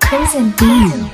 Prison Beat.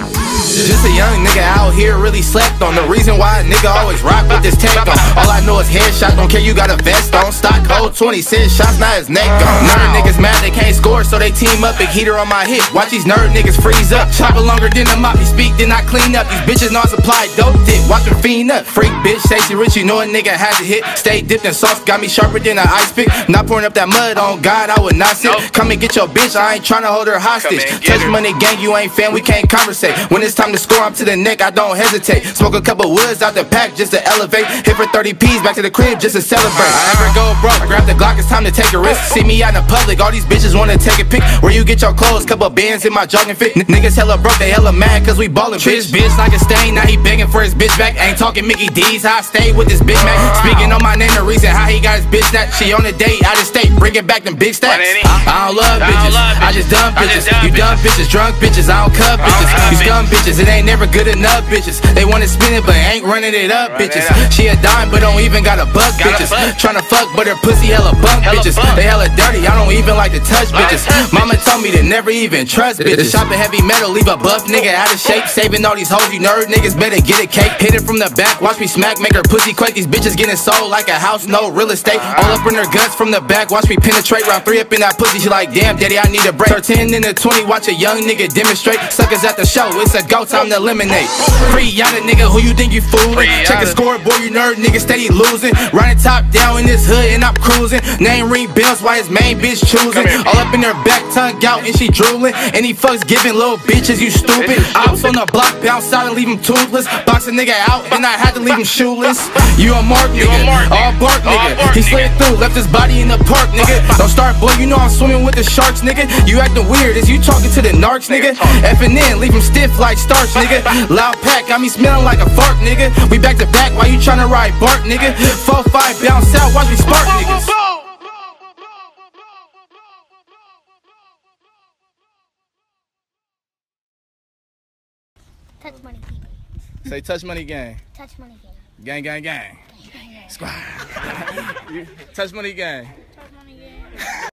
Just a young nigga out here really slept on. The reason why a nigga always rock with this tank on. All I know is headshot, don't care you got a vest on. Stock hold 20 cents, shots now his neck on. Nerd niggas mad they can't score, so they team up. Big heater on my hip, watch these nerd niggas freeze up. Chopper longer than a mop, he speak then I clean up. These bitches not supply dope dick, watch them fiend up. Freak bitch, say she rich, you know a nigga had to hit. Stay dipped in sauce, got me sharper than an ice pick. Not pouring up that mud on God, I would not sit. Come and get your bitch, I ain't tryna hold her hostage. Touch money gang, you ain't fan, we can't conversate. When it's time to score, I'm to the neck, I don't hesitate. Smoke a couple woods out the pack just to elevate. Hit for 30 P's, back to the crib just to celebrate. I ever go broke, grab the Glock, it's time to take a risk. See me out in the public, all these bitches wanna take a pic. Where you get your clothes, couple bands in my jogging fit. Niggas hella broke, they hella mad cause we ballin'. Bitch like a stain, now he begging for his bitch back. Ain't talking Mickey D's, how I stay with this Big Mac. Speaking on my name, the reason how he got his bitch that. She on a date, out of state, bringing back them big stacks. I don't love bitches, I just dumb bitches. You dumb bitches, drunk bitches, I don't cut bitches. You scum bitches, it ain't never good enough bitches. They wanna spin it but ain't running it up bitches. She a dime but don't even got a buck bitches. Tryna fuck but her pussy hella bunk bitches. They hella dirty, I don't even like to touch bitches. Mama told me to never even trust bitches. Shopping heavy metal, leave a buff nigga out of shape. Saving all these hoes, you nerd niggas better get a cake. Hit it from the back, watch me smack, make her pussy quake. These bitches getting sold like a house, no real estate. All up in her guts from the back, watch me penetrate. Round 3 up in that pussy, she like damn daddy I need a break. 13 in the 20, watch a young nigga demonstrate. Suckers at the show, it's a go time to eliminate. Free Yada nigga, who you think you fooling? Check the scoreboard, you nerd nigga steady losing. Running top down in this hood and I'm cruising. Name ring bells, why his main bitch choosing. All up in her back, tongue out and she drooling. And he fucks giving little bitches, you stupid. Ops on the block, bounce out and leave him toothless. Box a nigga out and I had to leave him shoeless. You a mark nigga, all bark nigga. He slid through, left his body in the park nigga. Don't start boy, you know I'm swimming with the sharks nigga. You acting weird, is you talking to the narcs nigga? Effing in, leave him stiff like starch nigga. Loud pack, got me smelling like a fart nigga. We back to back, why you tryna ride Bart nigga? 4-5 bounce out, watch me spark niggas. Touch Money Gang. Say touch money gang. Touch Money Gang. Gang gang gang. Squad. Touch money gang. Touch Money Gang.